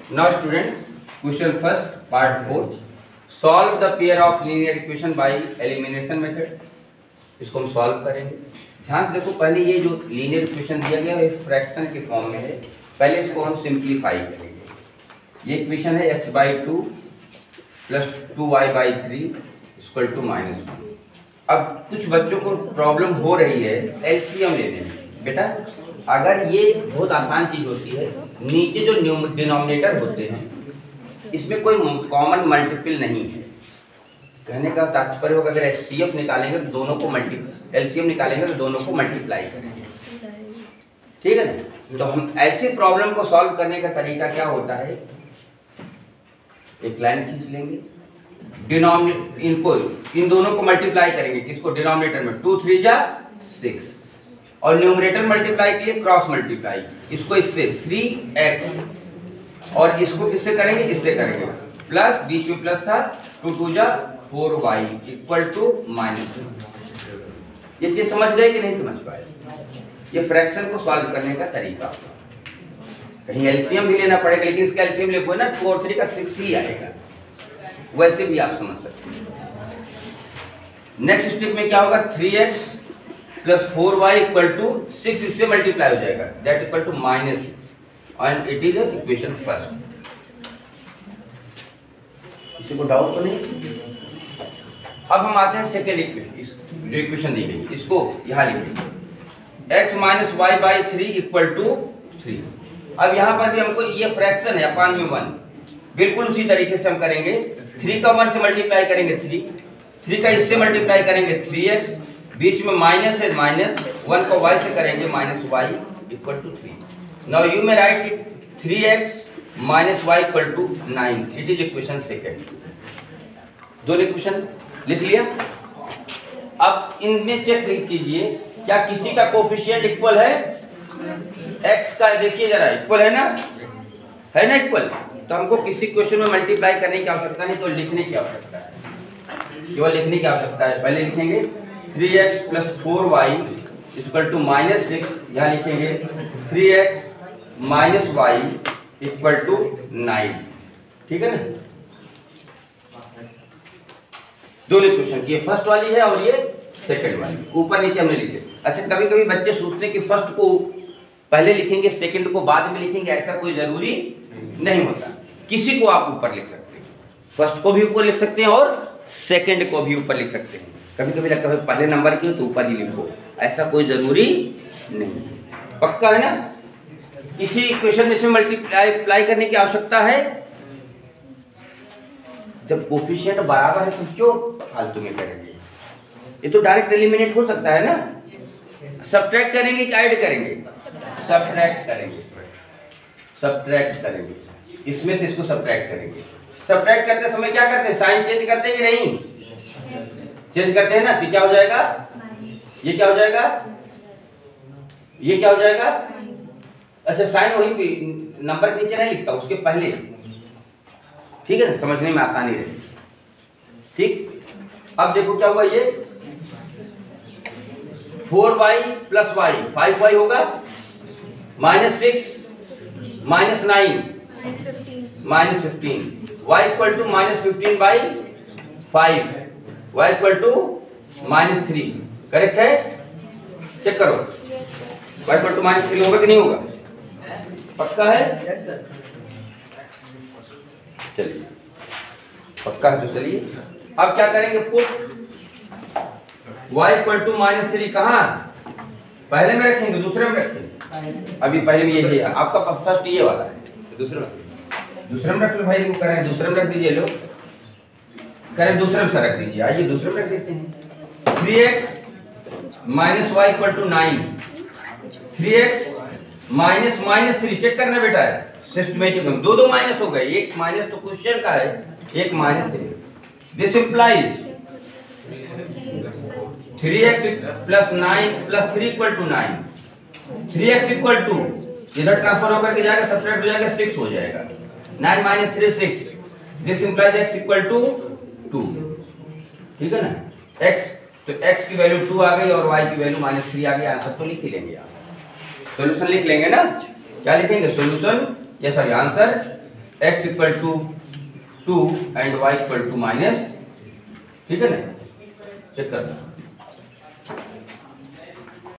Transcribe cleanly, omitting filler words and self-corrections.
Now students, question first, part 4. Solve the pair of linear equation by elimination method. इसको हम solve करेंगे। ध्यान से देखो, पहले ये जो लीनियर इक्वेशन दिया गया है फ्रैक्शन के फॉर्म में है। पहले इसको हम सिंप्लीफाई करेंगे। ये इक्वेशन है x/2 + 2y/3 = -1। अब कुछ बच्चों को प्रॉब्लम हो रही है एलसीएम लेने में। बेटा, अगर ये बहुत आसान चीज होती है, नीचे जो डिनोमिनेटर होते हैं इसमें कोई कॉमन मल्टीपल नहीं है। कहने का तात्पर्य होगा, अगर एचसीएफ निकालेंगे तो दोनों को एलसीएम निकालेंगे तो दोनों को मल्टीप्लाई करेंगे, ठीक है ना। तो हम ऐसे प्रॉब्लम को सॉल्व करने का तरीका क्या होता है, एक लाइन खींच लेंगे, इन दोनों को मल्टीप्लाई करेंगे। किसको? डिनोमिनेटर में 2 3 जा 6, और न्यूमरेटर मल्टीप्लाई के लिए क्रॉस मल्टीप्लाई। इसको इससे 3x और इसको किससे करेंगे? इससे करेंगे, प्लस बीच में प्लस था 2 2 जा 4y = -2। ये चीज समझ गए कि नहीं समझ पाए? ये फ्रैक्शन को सॉल्व करने का तरीका। कहीं एलसीएम भी लेना पड़ेगा, लेकिन इसका एलसीएम लिखो ना 2 और 3 का 6 ही आएगा। वैसे भी आप समझ सकते हैं। नेक्स्ट स्टेप में क्या होगा? 3x + 4y = 6, इससे मल्टीप्लाई हो जाएगा, that = -6, and it is equation first. किसी को डाउट तो नहीं? अब हम आते हैं सेकेंड इक्वेशन। जो इक्वेशन दी गई इसको यहाँ लिखेंगे, x - y/3 = 3। अब यहाँ पर भी हमको ये फ्रैक्शन है अपान में 1, बिल्कुल उसी तरीके से हम करेंगे। 3 का 1 से मल्टीप्लाई करेंगे 3 का इससे मल्टीप्लाई करेंगे 3x, बीच में माइनस है, -1 को y से करेंगे -y = 3। Now you may write it 3x - y = 9। It is equation second. दोनों इक्वेशन लिख लिया। अब इनमें चेक कीजिए, क्या किसी का कोफिशिएंट इक्वल है? x का देखिए जरा, इक्वल है ना इक्वल। तो हमको किसी क्वेश्चन में मल्टीप्लाई करने की आवश्यकता नहीं, तो लिखने की आवश्यकता है, केवल लिखने की आवश्यकता है। पहले लिखेंगे 3x + 4y = -6, यहाँ लिखेंगे 3x - y = 9, ठीक है ना। दोनों इक्वेशन की, ये फर्स्ट वाली है और ये सेकंड वाली, ऊपर नीचे हमने लिखे। अच्छा, कभी कभी बच्चे सोचते हैं कि फर्स्ट को पहले लिखेंगे सेकंड को बाद में लिखेंगे, ऐसा कोई जरूरी नहीं होता। किसी को आप ऊपर लिख सकते हैं, फर्स्ट को भी ऊपर लिख सकते हैं और सेकंड को भी ऊपर लिख सकते हैं। कभी कभी लगता है पहले नंबर की हो तो ऊपर ही लिखो, ऐसा कोई जरूरी नहीं। पक्का है ना? किसी इक्वेशन में इसमें मल्टीप्लाई करने की आवश्यकता है? जब कोफिशिएंट बराबर है तो क्यों फालतू में करेंगे? ये तो डायरेक्ट एलिमिनेट हो सकता है ना। सब्ट्रैक्ट करेंगे कि ऐड करेंगे? सब्ट्रैक्ट करेंगे। इसमें से इसको सब्ट्रैक्ट करेंगे। सब्ट्रैक्ट करते समय क्या करते हैं? साइन चेंज करते हैं कि नहीं? चेंज करते हैं ना। तो क्या हो जाएगा? ये क्या हो जाएगा? ये क्या हो जाएगा? अच्छा, साइन वही नंबर के नीचे नहीं लिखता, उसके पहले, ठीक है ना, समझने में आसानी रहे। ठीक, अब देखो क्या हुआ, ये 4y + y 5y होगा, -6 - 9 -15, y = -15/5, y = -3। करेक्ट है? चेक करो, y = -3 होगा कि नहीं होगा? पक्का है? Yes sir. चलिए, पक्का है तो चलिए अब क्या करेंगे? पुट y = -3 कहाँ? पहले में रखेंगे, दूसरे में रखेंगे? अभी पहले में ये है आपका, फर्स्ट ये वाला है, तो दूसरे में रख लो भाई। वो करें दूसरे में रख दीजिए, लो करें दूसरे में से रख दीजिए। आइए दूसरे में रख देते हैं। 3x - y = 9, 3x - -3 चेक करना बेटा है, सिस्टमेटिक में दो माइनस हो गए, एक माइनस तो क्वेश्चन का है, एक -3। This implies 3x + 9 + 3 = 9। 3x = इधर ट्रांसफर होकर के जाएगा, सब्ट्रैक्ट हो जाएगा, 6 हो जाएगा। 9 - 3 6। दिस इंप्लाइज x = 2, ठीक है ना। x तो x की वैल्यू 2 आ गई और y की वैल्यू -3 आ गई। आंसर तो लिख ही लेंगे आप, सॉल्यूशन लिख लेंगे ना। क्या लिखेंगे? सॉल्यूशन, ये sorry answer x equal to 2 and y equal to minus, ठीक है ना, चेक करना।